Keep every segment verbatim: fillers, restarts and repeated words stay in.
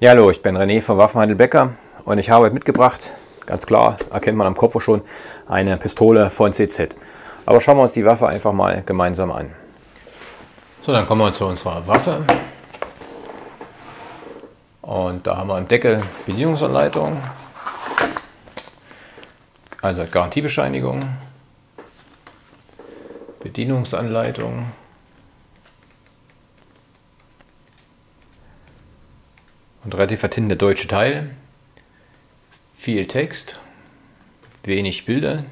Ja, hallo, ich bin René vom Waffenhandel Becker und ich habe mitgebracht, ganz klar, erkennt man am Koffer schon, eine Pistole von C Z. Aber schauen wir uns die Waffe einfach mal gemeinsam an. So, dann kommen wir zu unserer Waffe. Und da haben wir im Deckel Bedienungsanleitung, also Garantiebescheinigung, Bedienungsanleitung, und relativ vertinte deutsche Teil, viel Text, wenig Bilder,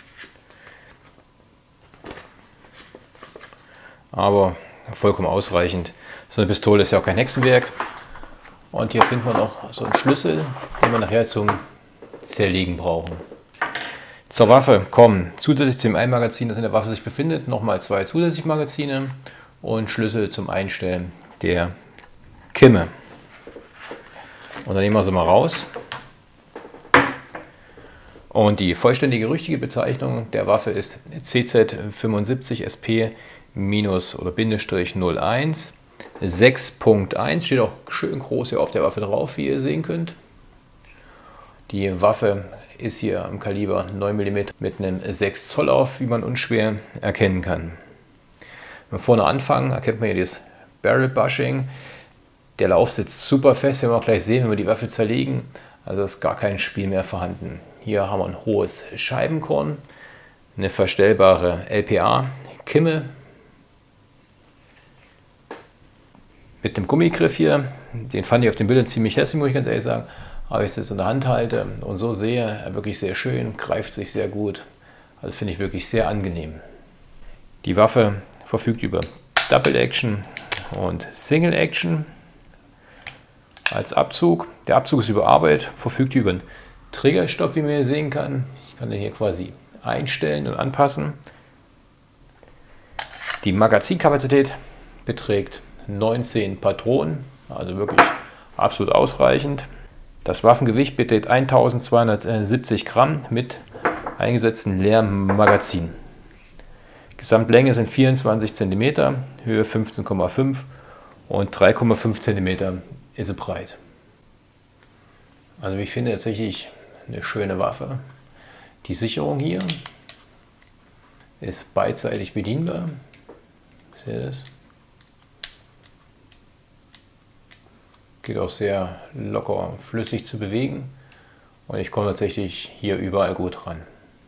aber vollkommen ausreichend. So eine Pistole ist ja auch kein Hexenwerk. Und hier finden wir noch so einen Schlüssel, den wir nachher zum Zerlegen brauchen. Zur Waffe kommen zusätzlich zum ein Magazin, das in der Waffe sich befindet, nochmal zwei zusätzliche Magazine und Schlüssel zum Einstellen der Kimme. Und dann nehmen wir sie mal raus. Und die vollständige richtige Bezeichnung der Waffe ist C Z fünfundsiebzig S P minus oder Bindestrich null eins sechs Punkt eins. Steht auch schön groß hier auf der Waffe drauf, wie ihr sehen könnt. Die Waffe ist hier im Kaliber neun Millimeter mit einem sechs Zoll auf, wie man unschwer erkennen kann. Wenn wir vorne anfangen, erkennt man hier das Barrel Bushing. Der Lauf sitzt super fest, werden wir auch gleich sehen, wenn wir die Waffe zerlegen. Also ist gar kein Spiel mehr vorhanden. Hier haben wir ein hohes Scheibenkorn, eine verstellbare L P A-Kimme mit einem Gummigriff hier. Den fand ich auf den Bildern ziemlich hässlich, muss ich ganz ehrlich sagen. Aber ich es jetzt in der Hand halte und so sehe, wirklich sehr schön, greift sich sehr gut. Also finde ich wirklich sehr angenehm. Die Waffe verfügt über Double Action und Single Action als Abzug. Der Abzug ist überarbeitet, verfügt über einen Triggerstopp, wie man hier sehen kann. Ich kann den hier quasi einstellen und anpassen. Die Magazinkapazität beträgt neunzehn Patronen, also wirklich absolut ausreichend. Das Waffengewicht beträgt eintausendzweihundertsiebzig Gramm mit eingesetztem leeren Magazin. Gesamtlänge sind vierundzwanzig Zentimeter, Höhe fünfzehn Komma fünf und drei Komma fünf Zentimeter ist sie breit. Also ich finde tatsächlich eine schöne Waffe. Die Sicherung hier ist beidseitig bedienbar. Seht ihr das? Geht auch sehr locker flüssig zu bewegen und ich komme tatsächlich hier überall gut ran.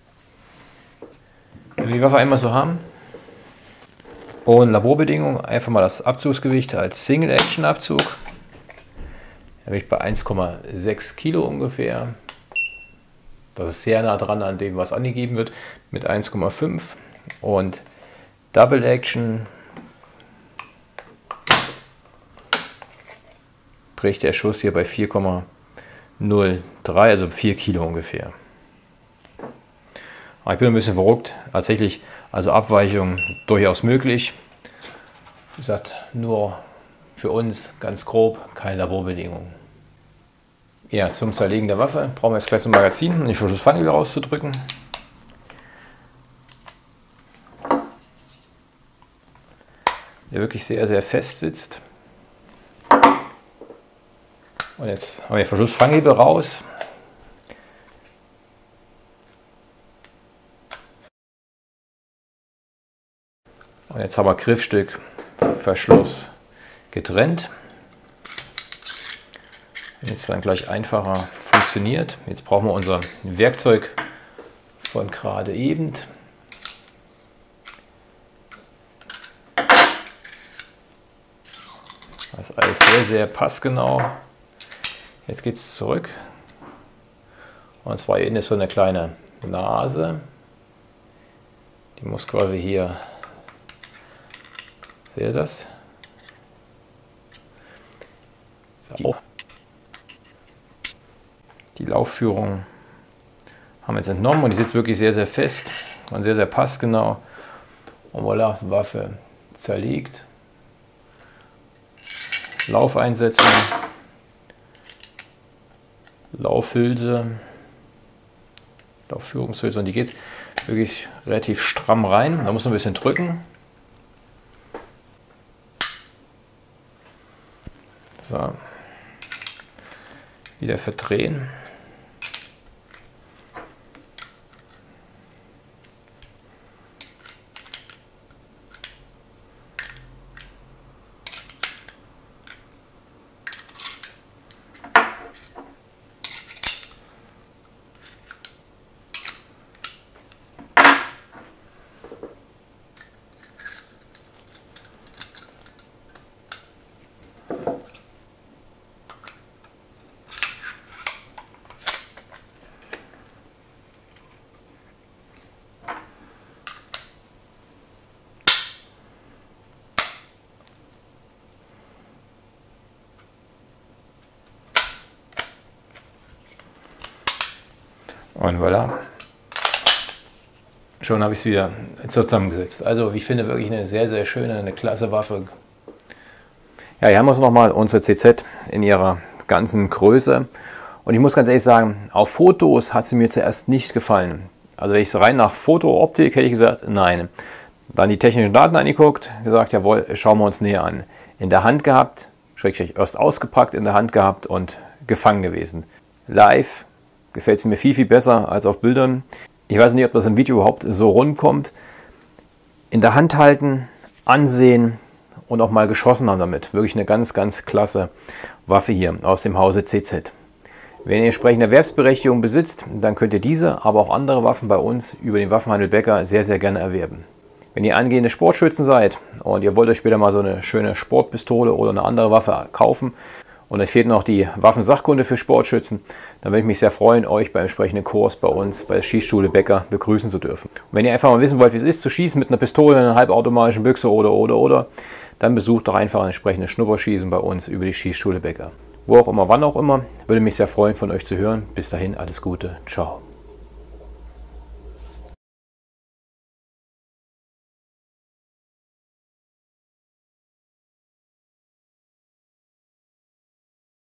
Wenn wir die Waffe einmal so haben und Laborbedingungen, einfach mal das Abzugsgewicht als Single Action Abzug. Da bin ich bei eins Komma sechs Kilo ungefähr. Das ist sehr nah dran an dem, was angegeben wird, mit eins Komma fünf. Und Double Action bricht der Schuss hier bei vier Komma null drei, also vier Kilo ungefähr. Aber ich bin ein bisschen verrückt. Tatsächlich, also Abweichung durchaus möglich. Wie gesagt, nur für uns ganz grob, keine Laborbedingungen. Ja, zum Zerlegen der Waffe brauchen wir jetzt gleich so ein Magazin, um die Verschlussfangel rauszudrücken. Der wirklich sehr, sehr fest sitzt. Und jetzt haben wir die Verschlussfanghebel raus. Und jetzt haben wir Griffstück, Verschluss getrennt. Wenn jetzt dann gleich einfacher funktioniert. Jetzt brauchen wir unser Werkzeug von gerade eben. Das ist alles sehr, sehr passgenau. Jetzt geht es zurück. Und zwar hier innen ist so eine kleine Nase. Die muss quasi hier, seht ihr das? So. Die Laufführung haben wir jetzt entnommen und die sitzt wirklich sehr, sehr fest und sehr, sehr passgenau. Und voilà, Waffe zerlegt. Lauf einsetzen. Laufhülse. Laufführungshülse und die geht wirklich relativ stramm rein. Da muss man ein bisschen drücken. So. wieder verdrehen. Und voilà, schon habe ich es wieder zusammengesetzt. Also ich finde wirklich eine sehr, sehr schöne, eine klasse Waffe. Ja, hier haben wir es nochmal, unsere C Z in ihrer ganzen Größe. Und ich muss ganz ehrlich sagen, auf Fotos hat sie mir zuerst nicht gefallen. Also wenn ich es rein nach Fotooptik hätte ich gesagt, nein. Dann die technischen Daten angeguckt, gesagt, jawohl, schauen wir uns näher an. In der Hand gehabt, schrägstrich erst ausgepackt, in der Hand gehabt und gefangen gewesen. Live gefällt es mir viel, viel besser als auf Bildern. Ich weiß nicht, ob das im Video überhaupt so rund kommt. In der Hand halten, ansehen und auch mal geschossen haben damit. Wirklich eine ganz, ganz klasse Waffe hier aus dem Hause C Z. Wenn ihr entsprechende Erwerbsberechtigung besitzt, dann könnt ihr diese, aber auch andere Waffen bei uns über den Waffenhandel Becker sehr, sehr gerne erwerben. Wenn ihr angehende Sportschützen seid und ihr wollt euch später mal so eine schöne Sportpistole oder eine andere Waffe kaufen, und euch fehlt noch die Waffensachkunde für Sportschützen, dann würde ich mich sehr freuen, euch beim entsprechenden Kurs bei uns bei der Schießschule Becker begrüßen zu dürfen. Und wenn ihr einfach mal wissen wollt, wie es ist, zu schießen mit einer Pistole, einer halbautomatischen Büchse oder, oder, oder, dann besucht doch einfach ein entsprechendes Schnupperschießen bei uns über die Schießschule Becker. Wo auch immer, wann auch immer, würde mich sehr freuen, von euch zu hören. Bis dahin, alles Gute, ciao.